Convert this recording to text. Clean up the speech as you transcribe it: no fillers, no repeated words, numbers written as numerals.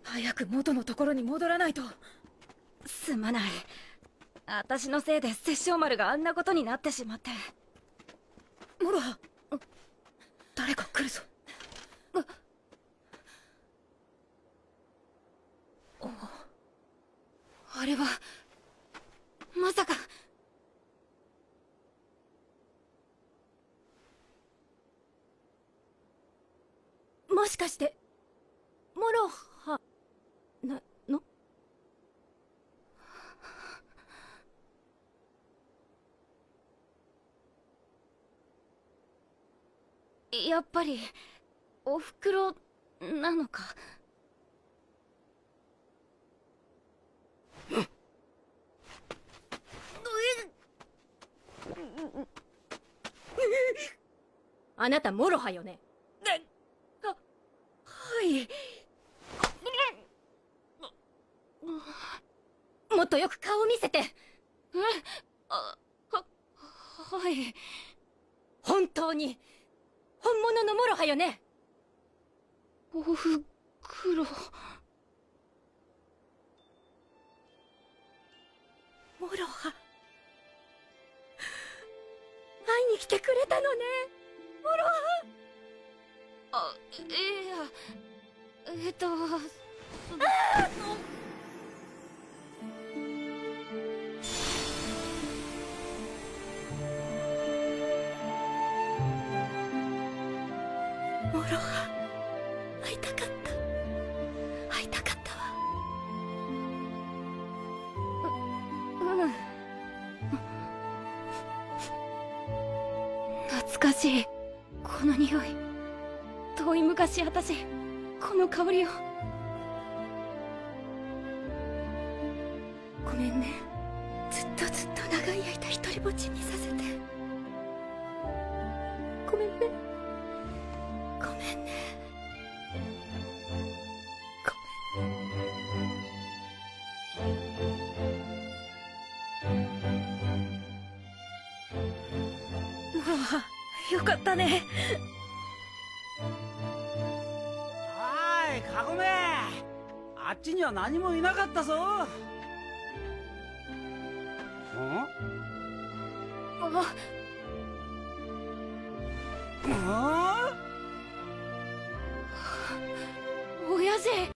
早く元のところに戻らないと。 すまない。私のせいで殺生丸があんなことになってしまって。 モロハ、誰か来るぞ。 あれはまさか。もしかしてモロハなの？やっぱりおふくろなのか。 あなたモロハよね。 はい。もっとよく顔を見せて。はい。 本当に本物のモロハよね。 おふくろ。 モロハ、会いに来てくれたのね、モロハ。 いや、 モロハ、会いたかった。会いたかったわ。 懐かしいこの匂い。遠い昔私この香りを。ごめんね、ずっと長い間一人ぼっちにさせて。ごめんね、ごめんね、ごめん。 モロハ、よかったね。 はーい、カゴメ、あっちには何もいなかったぞ。 あ、